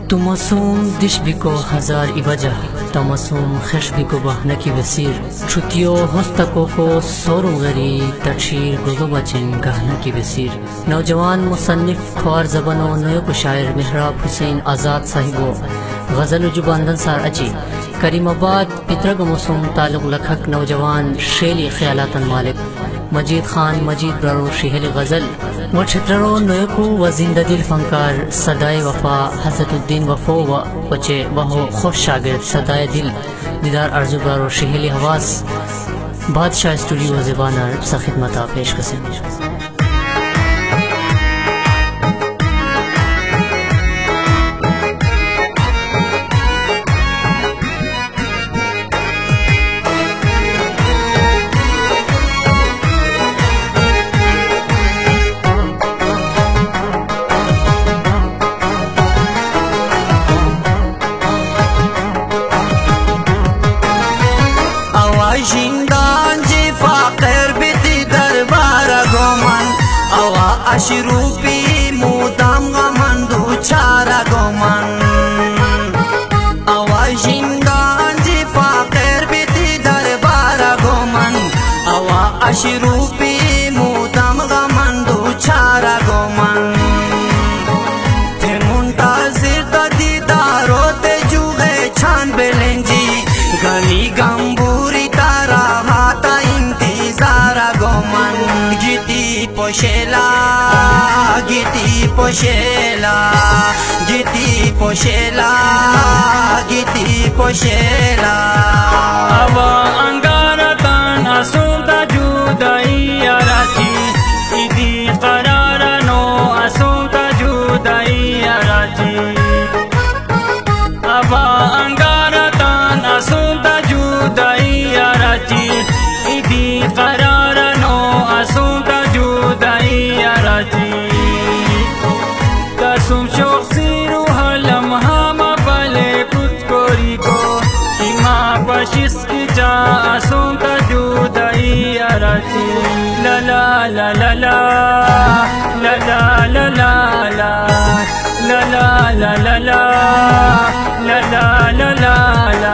तुमसुम दिश बिको हजार इवजह तमसुम खश बिको बहनकी वसीर छुतियो हस्तको को सोरु गरी तशीर गुगो बचन गहना की वसीर। नौजवान मुसन्निफ ख्वार ज़बानो नयो शायर मेहराब हुसैन आज़ाद साहिबो गज़ल जुबानदन सार अची करीमाबाद पितरग मौसम ताल्लुक लखक नौजवान शेली ख्यालातन मालिक मजीद खान मजीद ब्रारो शेहल गज़ल व छत्ररो नयको व जिंदा दिल फंकार सदाए वफा हज़रतुद्दीन वफो व वचे वहो खुश शागिर्द सदाए दिल दीदार अर्जु ब्रारो शेहल हवास बादशाह स्टूडियो ज़बानार सखिदमता पेश कसें। अशरूपी मुदाम गमन दुचारा गमन आवाजिंगान जी फाकर बिती दरबारा गमन आवा अशरूपी मुदाम गमन दुचारा गमन थे मुंताजिर ता दीदारो ते जुगे छान बेलेंजी गनी गंबूरी तारा हाता इंतजारा गमन गीती पोशेला गीती पोशेला गीती पोशेला गीती पोशेला अवा अंगारा तान असुंता जुदाई आराची इदी करारा नो असुंता जुदाई आराची अवा अंगारा तान असुंता जुदाई आराची इदी करारा नो असुंता जुदाई आराची कसुम शोक्सिरू हलम हम पले कुछ कोरी को इमा पशिस की जा असुंता जुदाई आराची ला ला ला ला ला ला ला ला ला ला ला ला ला ला ला ला ला ला ला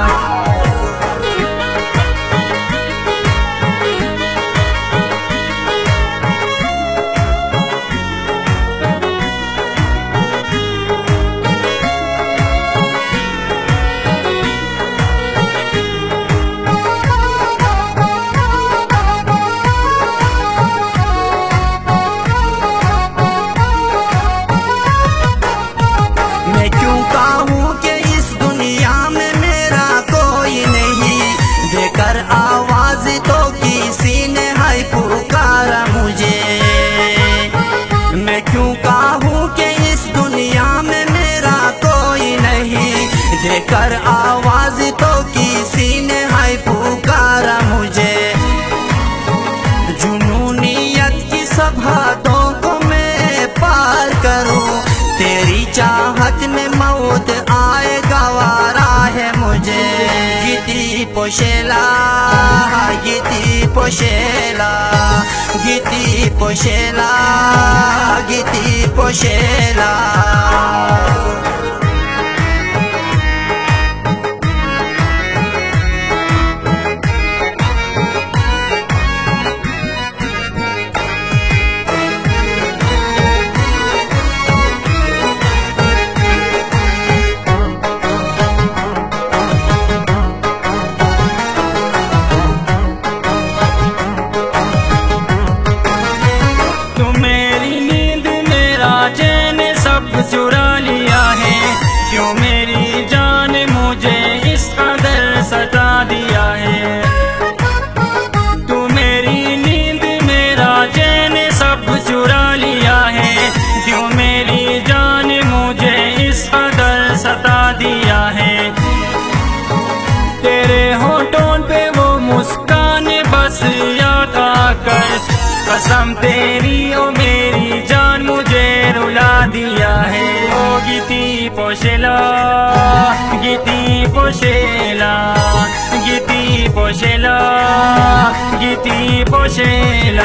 आवाज तो किसी ने है पुकारा मुझे मैं क्यों कहूँ कि इस दुनिया में मेरा कोई नहीं देकर आवाज तो किसी ने है पुकारा मुझे जुनूनियत की सब हाथों को मैं पार करूँ तेरी चाहत में मौत आए गवारा है मुझे गीती पोशेला गीती पोशेला गीती पोशेला गीती पोशेला चुरा लिया है क्यों मेरी जान मुझे इस कदर सता दिया है तू मेरी नींद मेरा चैन सब चुरा लिया है क्यों मेरी जान मुझे इस कदर सता दिया है तेरे होठों पे वो मुस्कान बस याद आकर कसम तेरी ओ मेरी जान मुझे रुला दिया है ओ गीती पोशेला गीती पोशेला गीती पोशेला गीती पोशेला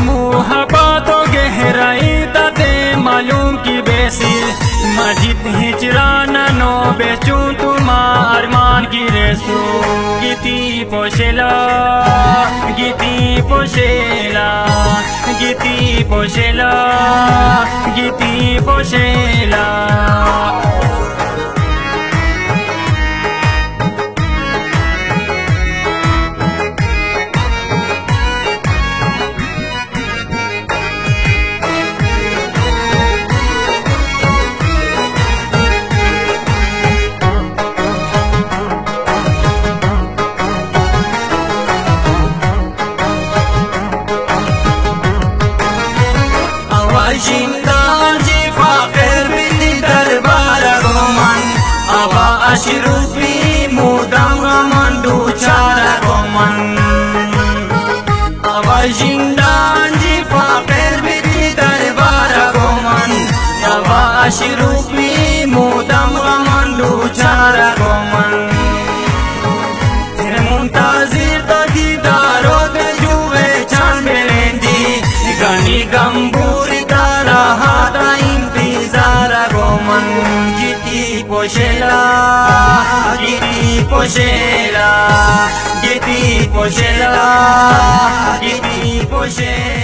मुहब्बत गहराई ताते मालूम की बेसी मस्जिद हिजराना नो बेचू तुम्हार मान की रेसू गीती पोशेला गीती पोशेला गीती पोशेला गीती पोशेला जिंदान जी फाकिर बिनी दरबार गोमन अबा अशरूफी मुदम मंडू चारा गोमन अबा जिंदान जी फाकिर बिनी दरबार गोमन अबा अशरूफी मुदम मंडू चारा गोमन मुंताजिर तो दीदारो दे जुए चांद बेलेंदी गनी गंबूरी पोशेला गीती पोशेला गीती पोशेला गीती पोशेला।